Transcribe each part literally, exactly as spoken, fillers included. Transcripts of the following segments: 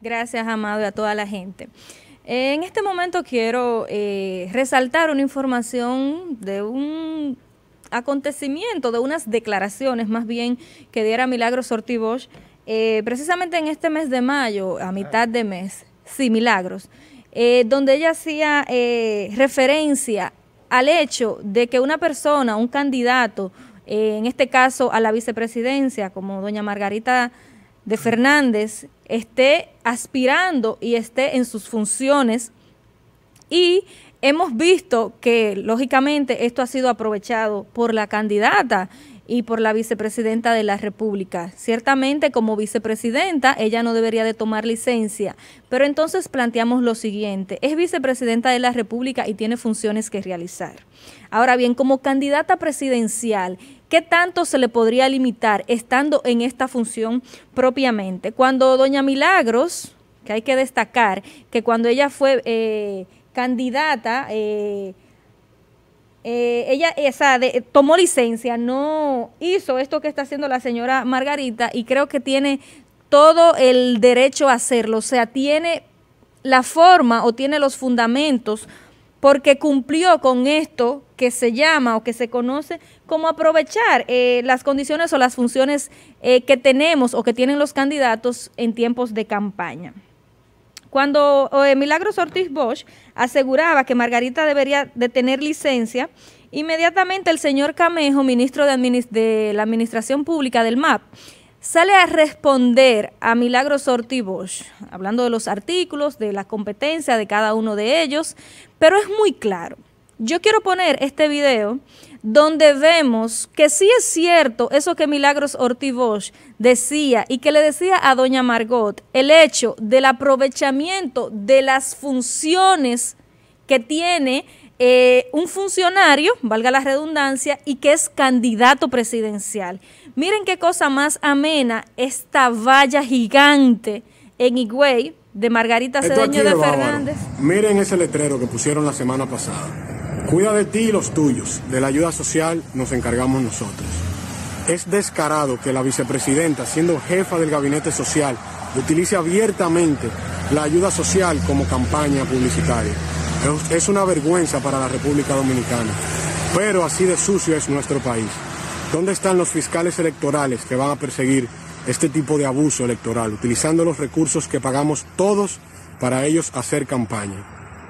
Gracias, Amado, y a toda la gente. Eh, en este momento quiero eh, resaltar una información de un acontecimiento, de unas declaraciones más bien que diera Milagros Ortiz Bosch, eh, precisamente en este mes de mayo, a mitad de mes, sí, Milagros, eh, donde ella hacía eh, referencia al hecho de que una persona, un candidato, eh, en este caso a la vicepresidencia, como doña Margarita de Fernández, esté aspirando y esté en sus funciones, y hemos visto que lógicamente esto ha sido aprovechado por la candidata y por la vicepresidenta de la República. Ciertamente, como vicepresidenta, ella no debería de tomar licencia, pero entonces planteamos lo siguiente: es vicepresidenta de la República y tiene funciones que realizar. Ahora bien, como candidata presidencial, ¿qué tanto se le podría limitar estando en esta función propiamente? Cuando doña Milagros, que hay que destacar que cuando ella fue eh, candidata, eh, eh, ella esa de, tomó licencia, no hizo esto que está haciendo la señora Margarita, y creo que tiene todo el derecho a hacerlo, o sea, tiene la forma o tiene los fundamentos, porque cumplió con esto que se llama o que se conoce como aprovechar eh, las condiciones o las funciones eh, que tenemos o que tienen los candidatos en tiempos de campaña. Cuando eh, Milagros Ortiz Bosch aseguraba que Margarita debería de tener licencia, inmediatamente el señor Camejo, ministro de, Administ- de la Administración Pública del M A P, sale a responder a Milagros Ortiz Bosch, hablando de los artículos, de la competencia de cada uno de ellos, pero es muy claro. Yo quiero poner este video donde vemos que sí es cierto eso que Milagros Ortiz Bosch decía y que le decía a doña Margot, el hecho del aprovechamiento de las funciones que tiene eh, un funcionario, valga la redundancia, y que es candidato presidencial. Miren qué cosa más amena esta valla gigante en Higüey de Margarita Cedeño de Fernández. Miren ese letrero que pusieron la semana pasada. Cuida de ti y los tuyos. De la ayuda social nos encargamos nosotros. Es descarado que la vicepresidenta, siendo jefa del gabinete social, utilice abiertamente la ayuda social como campaña publicitaria. Es una vergüenza para la República Dominicana, pero así de sucio es nuestro país. ¿Dónde están los fiscales electorales que van a perseguir este tipo de abuso electoral, utilizando los recursos que pagamos todos para ellos hacer campaña?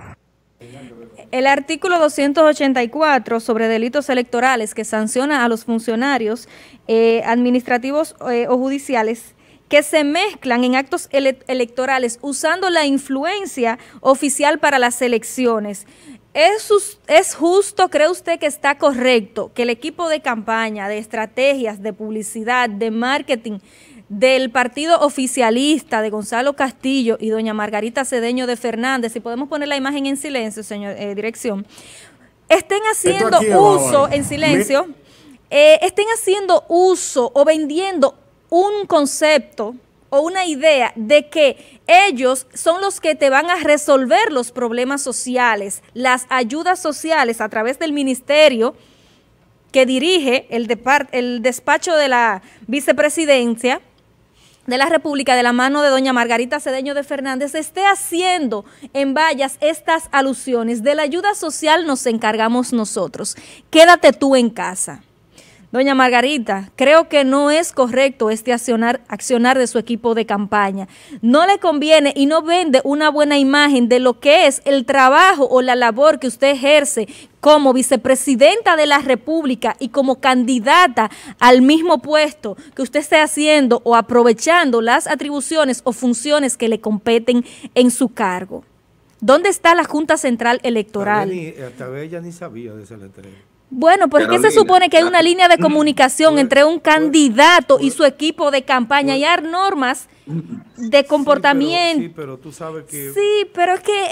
El artículo doscientos ochenta y cuatro sobre delitos electorales, que sanciona a los funcionarios eh, administrativos eh, o judiciales que se mezclan en actos ele electorales usando la influencia oficial para las elecciones. ¿Es, ¿Es justo, cree usted que está correcto que el equipo de campaña, de estrategias, de publicidad, de marketing del partido oficialista de Gonzalo Castillo y doña Margarita Cedeño de Fernández, si podemos poner la imagen en silencio, señor eh, dirección, estén haciendo uso, en silencio, eh, estén haciendo uso o vendiendo un concepto o una idea de que ellos son los que te van a resolver los problemas sociales, las ayudas sociales a través del ministerio que dirige el, el despacho de la vicepresidencia de la República, de la mano de doña Margarita Cedeño de Fernández, esté haciendo en vallas estas alusiones. De la ayuda social nos encargamos nosotros. Quédate tú en casa. Doña Margarita, creo que no es correcto este accionar, accionar de su equipo de campaña. No le conviene y no vende una buena imagen de lo que es el trabajo o la labor que usted ejerce como vicepresidenta de la República y como candidata al mismo puesto que usted esté haciendo o aprovechando las atribuciones o funciones que le competen en su cargo. ¿Dónde está la Junta Central Electoral? Hasta ella ni sabía de ese letrero. Bueno, pues ¿qué se supone? Que hay una línea de comunicación entre un candidato y su equipo de campaña, y hay normas de comportamiento. Sí, pero, sí, pero tú sabes que... Sí, pero es que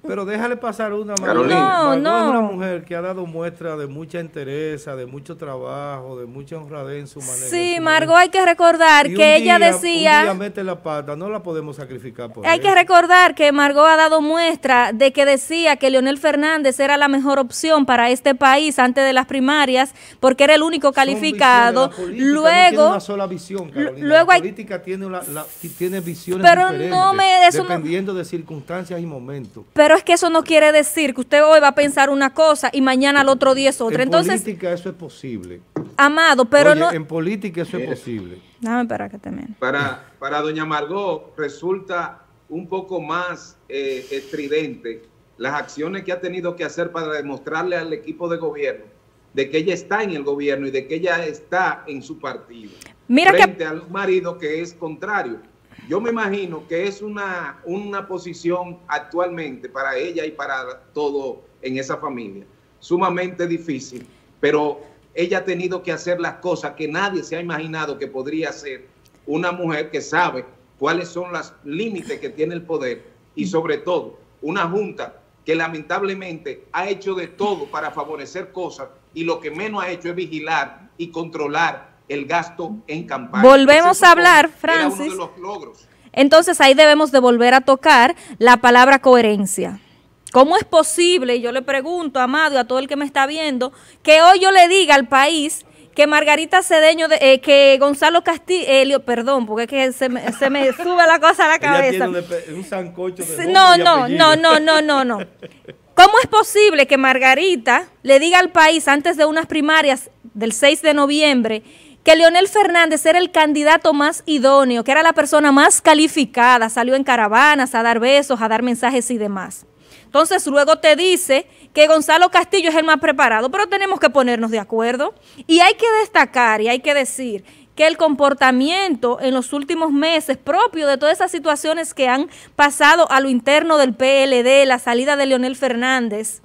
Pero déjale pasar una, Carolina. No, Margot no. es una mujer que ha dado muestra de mucha entereza, de mucho trabajo, de mucha honradez en su manera. Sí, en su Margot, manera. hay que recordar Y que un ella día- decía... Un día mete la pata, no la podemos sacrificar por Hay eso. que recordar que Margot ha dado muestra de que decía que Leonel Fernández era la mejor opción para este país antes de las primarias, porque era el único Son calificado. visiones, la política no Luego, tiene una sola visión, Carolina. luego la hay- política tiene, una, la- tiene visiones Pero no diferentes, me- eso no- dependiendo de circunstancias y momentos. pero es que eso no quiere decir que usted hoy va a pensar una cosa y mañana al otro día es otra. En Entonces, política eso es posible. Amado, pero Oye, no... en política eso es posible. Déjame esperar que termine. Para, para doña Margot resulta un poco más eh, estridente las acciones que ha tenido que hacer para demostrarle al equipo de gobierno de que ella está en el gobierno y de que ella está en su partido. Mira que... frente al marido que es contrario. Yo me imagino que es una, una posición actualmente para ella y para todo en esa familia sumamente difícil, pero ella ha tenido que hacer las cosas que nadie se ha imaginado que podría hacer una mujer que sabe cuáles son los límites que tiene el poder y sobre todo una junta que lamentablemente ha hecho de todo para favorecer cosas y lo que menos ha hecho es vigilar y controlar el gasto en campaña. Volvemos Ese a hablar, supone era uno Francis. de los logros. Entonces ahí debemos de volver a tocar la palabra coherencia. ¿Cómo es posible, y yo le pregunto, Amado, y a todo el que me está viendo, que hoy yo le diga al país que Margarita Cedeño, de, eh, que Gonzalo Castillo, perdón, porque es que se me, se me sube la cosa a la Ella cabeza. tiene un, un sancocho de Sí, nombre No, y no, apellido. no, no, no, no, no. ¿Cómo es posible que Margarita le diga al país antes de unas primarias del seis de noviembre que Leonel Fernández era el candidato más idóneo, que era la persona más calificada, salió en caravanas a dar besos, a dar mensajes y demás? Entonces luego te dice que Gonzalo Castillo es el más preparado, pero tenemos que ponernos de acuerdo. Y hay que destacar y hay que decir que el comportamiento en los últimos meses propio de todas esas situaciones que han pasado a lo interno del P L D, la salida de Leonel Fernández,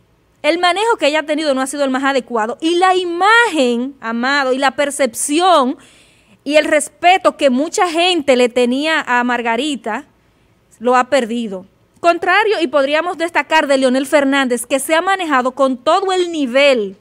el manejo que ella ha tenido no ha sido el más adecuado. Y la imagen, Amado, y la percepción y el respeto que mucha gente le tenía a Margarita, lo ha perdido. Contrario, y podríamos destacar de Leonel Fernández, que se ha manejado con todo el nivel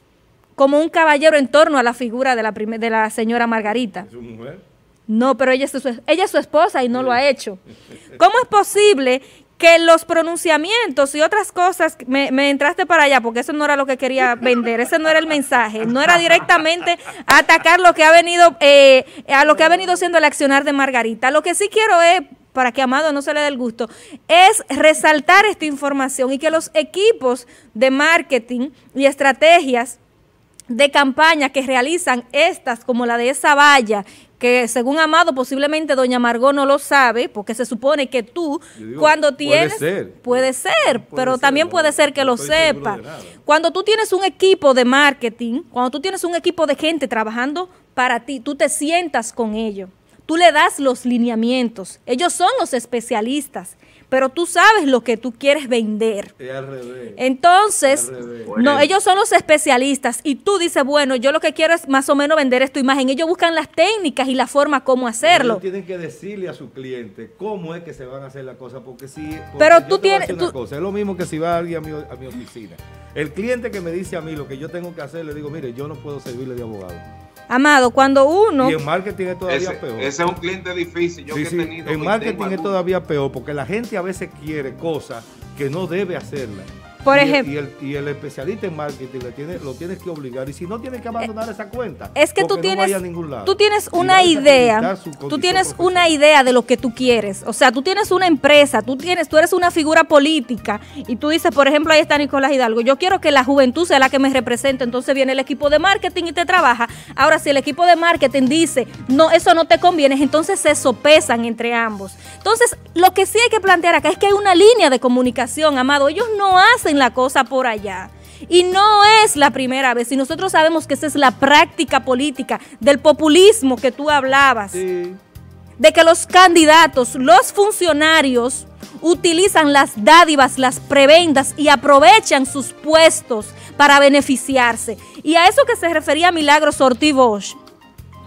como un caballero en torno a la figura de la, primer, de la señora Margarita. ¿Es su mujer? No, pero ella es su, ella es su esposa y no lo ha hecho. ¿Cómo es posible que los pronunciamientos y otras cosas, me, me entraste para allá porque eso no era lo que quería vender, ese no era el mensaje, no era directamente atacar lo que ha venido, eh, a lo que ha venido siendo el accionar de Margarita? Lo que sí quiero es, para que Amado no se le dé el gusto, es resaltar esta información y que los equipos de marketing y estrategias de campaña que realizan estas, como la de esa valla, que según Amado posiblemente doña Margot no lo sabe, porque se supone que tú Digo, cuando puede tienes... ser. Puede ser, Puede pero ser, también no, puede ser que no lo estoy seguro sepa. de nada. Cuando tú tienes un equipo de marketing, cuando tú tienes un equipo de gente trabajando para ti, tú te sientas con ellos, tú le das los lineamientos, ellos son los especialistas, pero tú sabes lo que tú quieres vender. Es al revés. Entonces, Al revés. no, ellos son los especialistas y tú dices, bueno, yo lo que quiero es más o menos vender esta imagen. Ellos buscan las técnicas y la forma cómo hacerlo. Ellos tienen que decirle a su cliente cómo es que se van a hacer las cosas, porque si porque Pero yo tú te voy a tienes- decir una tú- cosa, es lo mismo que si va alguien a mi, a mi oficina. El cliente que me dice a mí lo que yo tengo que hacer, le digo, mire, yo no puedo servirle de abogado. Amado, cuando uno... Y en marketing es todavía Ese, peor. ese es un cliente difícil. Yo Sí, que sí, he tenido en mi marketing tema es duro. todavía peor, porque la gente a veces quiere cosas que no debe hacerlas. Por Y el- ejemplo- Y el, y el especialista en marketing le tiene, lo tienes que obligar. Y si no, tienes que abandonar esa cuenta. Es que tú porque no tienes, vaya a ningún lado. tú tienes Y una va a idea, desacreditar su tú condición tienes una profesional. idea de lo que tú quieres. O sea, tú tienes una empresa, tú tienes, tú eres una figura política y tú dices, por ejemplo, ahí está Nicolás Hidalgo, yo quiero que la juventud sea la que me represente. Entonces viene el equipo de marketing y te trabaja. Ahora, si el equipo de marketing dice, no, eso no te conviene, entonces se sopesan entre ambos. Entonces, lo que sí hay que plantear acá es que hay una línea de comunicación, Amado. Ellos no hacen la cosa por allá. Y no es la primera vez, y nosotros sabemos que esa es la práctica política del populismo que tú hablabas, Sí. de que los candidatos, los funcionarios, utilizan las dádivas, las prebendas y aprovechan sus puestos para beneficiarse. Y a eso que se refería Milagros Ortiz Bosch,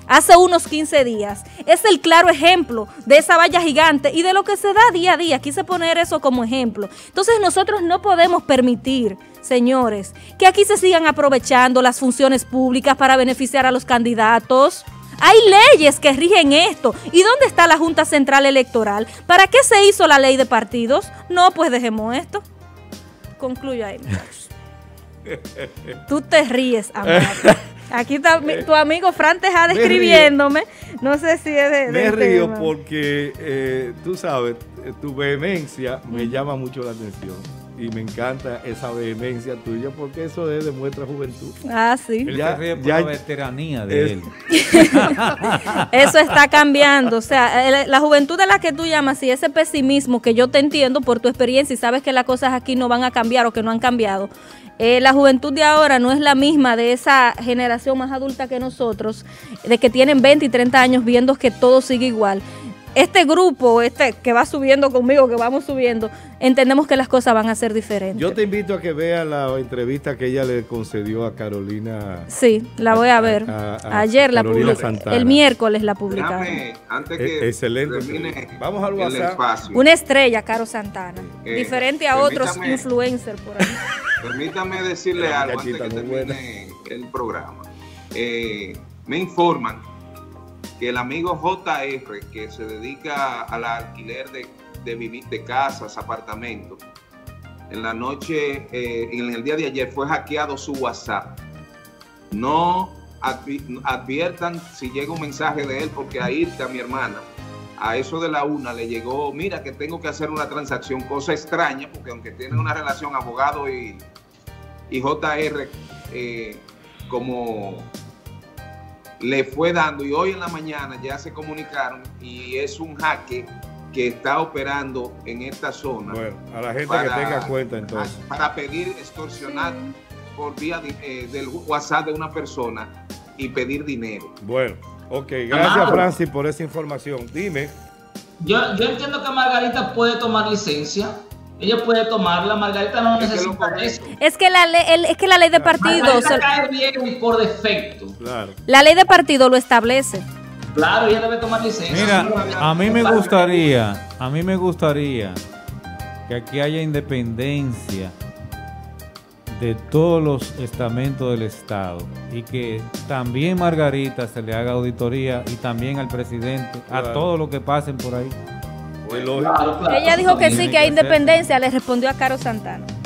hace unos quince días. Es el claro ejemplo de esa valla gigante y de lo que se da día a día. Quise poner eso como ejemplo. Entonces nosotros no podemos permitir, señores, que aquí se sigan aprovechando las funciones públicas para beneficiar a los candidatos. Hay leyes que rigen esto. ¿Y dónde está la Junta Central Electoral? ¿Para qué se hizo la ley de partidos? No, pues dejemos esto. Concluyo ahí, muchachos. Tú te ríes, Amado. Aquí está mi, tu amigo Fran Tejada escribiéndome. No sé si es de... Me de río tema. porque, eh, tú sabes, tu vehemencia me mm. llama mucho la atención. Y me encanta esa vehemencia tuya porque eso es, demuestra juventud. Ah, sí. Él ya, se ríe por ya, la veteranía de es, él. Eso está cambiando. O sea, la juventud de la que tú llamas y ese pesimismo que yo te entiendo por tu experiencia y sabes que las cosas aquí no van a cambiar o que no han cambiado. Eh, la juventud de ahora no es la misma de esa generación más adulta que nosotros, de que tienen veinte y treinta años viendo que todo sigue igual. Este grupo, este que va subiendo conmigo, que vamos subiendo, entendemos que las cosas van a ser diferentes. Yo te invito a que veas la entrevista que ella le concedió a Carolina. Sí, la voy a ver. A, a, Ayer la publicó. El miércoles la publicaron. Antes que excelente. Vamos al WhatsApp. Una estrella, Caro Santana. Eh, Diferente a otros influencers por ahí. Permítame decirle algo antes que termine el programa. Eh, me informan que el amigo J R, que se dedica al alquiler de, de vivir de casas, apartamentos, en la noche, eh, en el día de ayer fue hackeado su WhatsApp. No advi adviertan si llega un mensaje de él, porque a Irka, mi hermana, a eso de la una le llegó, mira que tengo que hacer una transacción, cosa extraña, porque aunque tienen una relación abogado y, y J R, eh, como... le fue dando, y hoy en la mañana ya se comunicaron y es un jaque que está operando en esta zona. Bueno, a la gente para, que tenga cuenta entonces. Para pedir extorsionar sí. por vía de, eh, del WhatsApp de una persona y pedir dinero. Bueno, ok, gracias Amado. Francis por esa información. Dime. Yo, yo entiendo que Margarita puede tomar licencia. Ella puede tomarla, Margarita no es necesita que eso. Es que la ley, el, es que la ley de partido Margarita cae bien por defecto. Claro. La ley de partido lo establece. Claro, ella debe tomar licencia. Mira, a mí me gustaría, a mí me gustaría que aquí haya independencia de todos los estamentos del Estado y que también Margarita se le haga auditoría y también al presidente, claro. a todos los que pasen por ahí. Claro, claro. Ella dijo que sí, que hay independencia, le respondió a Caro Santana.